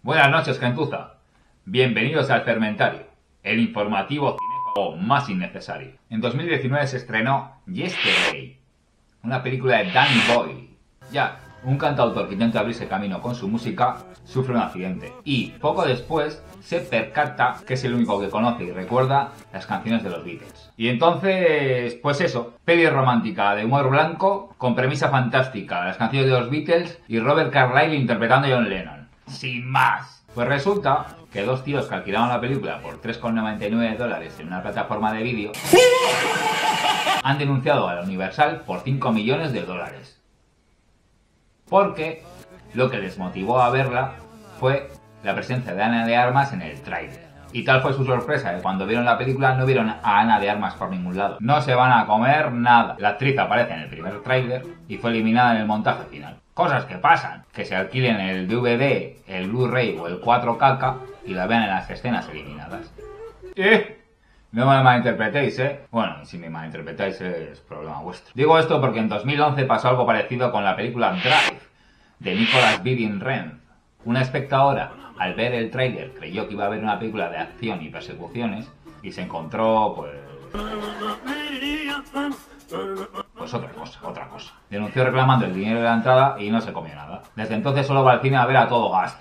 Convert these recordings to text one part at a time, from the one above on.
Buenas noches, gentuza. Bienvenidos al Fermentario, el informativo cinéfago más innecesario. En 2019 se estrenó Yesterday, una película de Danny Boyle. Jack, un cantautor que intenta abrirse camino con su música, sufre un accidente y poco después se percata que es el único que conoce y recuerda las canciones de los Beatles. Y entonces, pues eso, peli romántica de humor blanco, con premisa fantástica, las canciones de los Beatles y Robert Carlyle interpretando a John Lennon. Sin más. Pues resulta que dos tíos que alquilaban la película por $3,99 en una plataforma de vídeo han denunciado a la Universal por $5 millones. Porque lo que les motivó a verla fue la presencia de Ana de Armas en el tráiler. Y tal fue su sorpresa que cuando vieron la película no vieron a Ana de Armas por ningún lado. No se van a comer nada. La actriz aparece en el primer tráiler y fue eliminada en el montaje final. Cosas que pasan, que se alquilen el DVD, el Blu-ray o el 4K y la vean en las escenas eliminadas. No me malinterpretéis, Bueno, si me malinterpretáis es problema vuestro. Digo esto porque en 2011 pasó algo parecido con la película Drive, de Nicolas Winding Refn. Una espectadora, al ver el tráiler, creyó que iba a ver una película de acción y persecuciones y se encontró, pues otra cosa. Denunció reclamando el dinero de la entrada y no se comió nada. Desde entonces solo va al cine a ver a todo gas.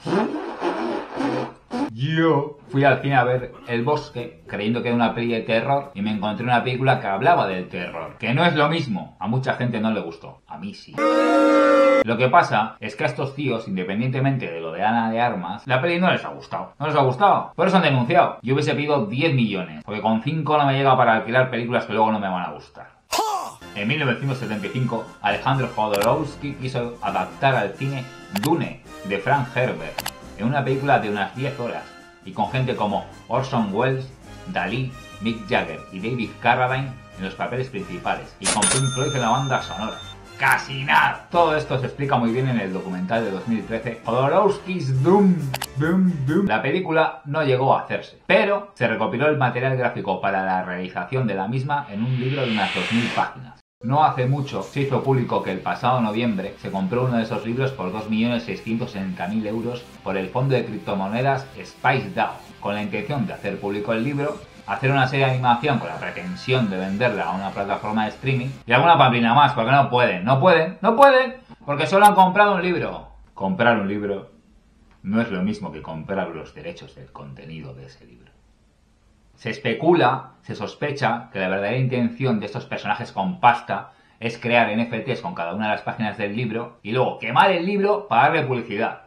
Yo fui al cine a ver El Bosque, creyendo que era una peli de terror, y me encontré una película que hablaba del terror, que no es lo mismo. A mucha gente no le gustó, a mí sí. Lo que pasa es que a estos tíos, independientemente de lo de Ana de Armas, la peli no les ha gustado. No les ha gustado. Por eso han denunciado. Yo hubiese pedido 10 millones, porque con 5 no me llega para alquilar películas que luego no me van a gustar. En 1975, Alejandro Jodorowsky quiso adaptar al cine Dune, de Frank Herbert, en una película de unas 10 horas, y con gente como Orson Welles, Dalí, Mick Jagger y David Carradine en los papeles principales, y con Pink Floyd en la banda sonora. ¡Casi nada! Todo esto se explica muy bien en el documental de 2013, Jodorowsky's Dune. La película no llegó a hacerse, pero se recopiló el material gráfico para la realización de la misma en un libro de unas 2000 páginas. No hace mucho se hizo público que el pasado noviembre se compró uno de esos libros por 2.660.000 euros por el fondo de criptomonedas Spice DAO, con la intención de hacer público el libro, hacer una serie de animación con la pretensión de venderla a una plataforma de streaming y alguna pamplina más, porque no pueden, porque solo han comprado un libro. Comprar un libro no es lo mismo que comprar los derechos del contenido de ese libro. Se especula, se sospecha que la verdadera intención de estos personajes con pasta es crear NFTs con cada una de las páginas del libro y luego quemar el libro para darle publicidad.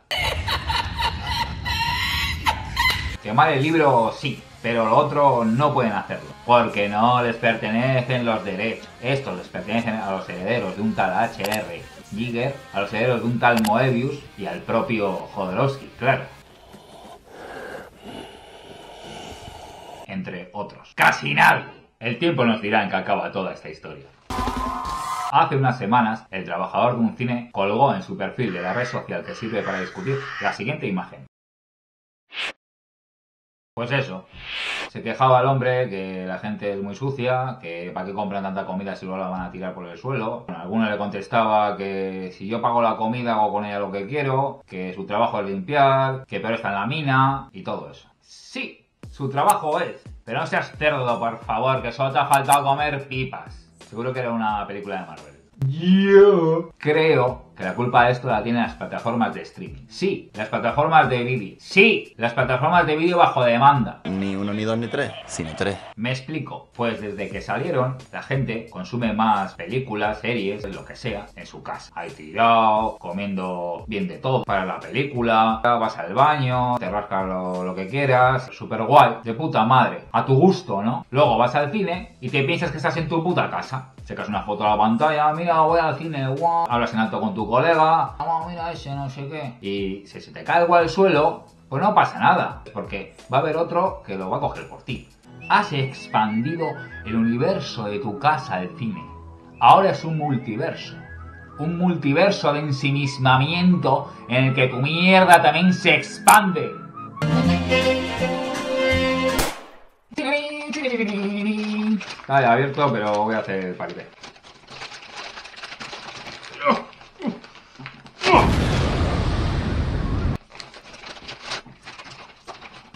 Quemar el libro sí, pero lo otro no pueden hacerlo, porque no les pertenecen los derechos. Estos les pertenecen a los herederos de un tal H.R. Giger, a los herederos de un tal Moebius y al propio Jodorowsky, claro. Entre otros. ¡Casi nadie! El tiempo nos dirá en qué acaba toda esta historia. Hace unas semanas, el trabajador de un cine colgó en su perfil de la red social que sirve para discutir la siguiente imagen. Pues eso, se quejaba el hombre que la gente es muy sucia, que para qué compran tanta comida si luego la van a tirar por el suelo. Bueno, alguno le contestaba que si yo pago la comida hago con ella lo que quiero, que su trabajo es limpiar, que peor está en la mina y todo eso. Sí, su trabajo es, pero no seas cerdo, por favor, que solo te ha faltado comer pipas. Seguro que era una película de Marvel. Yo creo que la culpa de esto la tienen las plataformas de streaming. Sí, las plataformas de vídeo. Sí, las plataformas de vídeo bajo demanda. Ni uno, ni dos, ni tres, sino tres. Me explico. Pues desde que salieron, la gente consume más películas, series, lo que sea, en su casa. Ahí tirado, comiendo bien de todo para la película, vas al baño, te rascas lo que quieras, súper guay, de puta madre, a tu gusto, ¿no? Luego vas al cine y te piensas que estás en tu puta casa. Sacas una foto a la pantalla, mira, voy al cine, guau. Hablas en alto con tu colega, mira ese, no sé qué. Y si se te cae algo al suelo, pues no pasa nada, porque va a haber otro que lo va a coger por ti. Has expandido el universo de tu casa al cine. Ahora es un multiverso. Un multiverso de ensimismamiento en el que tu mierda también se expande. Está abierto, pero voy a hacer el paripé.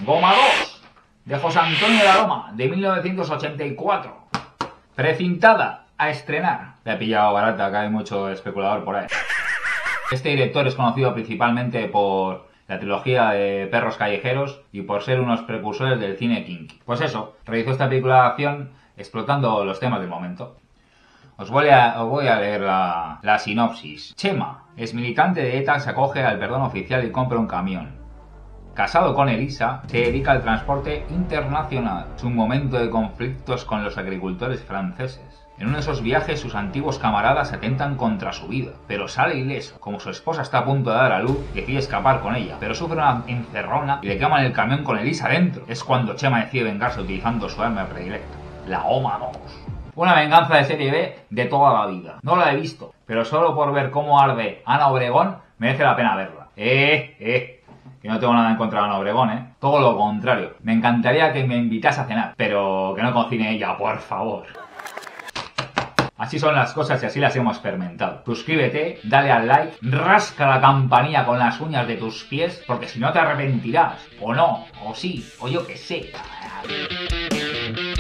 Goma 2, de José Antonio de la Loma, de 1984. Precintada, a estrenar. Le ha pillado barata, que hay mucho especulador por ahí. Este director es conocido principalmente por la trilogía de Perros Callejeros y por ser unos precursores del cine kinky. Pues eso, realizó esta película de acción explotando los temas del momento. Os voy a leer la sinopsis. Chema, ex militante de ETA, se acoge al perdón oficial y compra un camión. Casado con Elisa, se dedica al transporte internacional. Es un momento de conflictos con los agricultores franceses. En uno de esos viajes sus antiguos camaradas atentan contra su vida, pero sale ileso. Como su esposa está a punto de dar a luz, decide escapar con ella, pero sufre una encerrona y le queman el camión con Elisa dentro. Es cuando Chema decide vengarse utilizando su arma predilecta, la Goma 2. Una venganza de serie B de toda la vida. No la he visto, pero solo por ver cómo arde Ana Obregón merece la pena verla. Que no tengo nada en contra de Ana Obregón, Todo lo contrario. Me encantaría que me invitase a cenar, pero que no cocine ella, por favor. Así son las cosas y así las hemos fermentado. Suscríbete, dale al like, rasca la campanilla con las uñas de tus pies, porque si no te arrepentirás. O no, o sí, o yo que sé.